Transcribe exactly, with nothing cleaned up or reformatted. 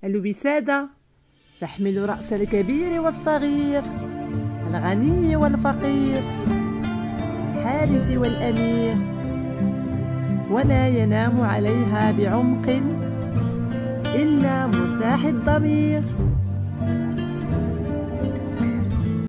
الوسادة تحمل رأس الكبير والصغير، الغني والفقير، الحارس والأمير، ولا ينام عليها بعمق إلا مرتاح الضمير.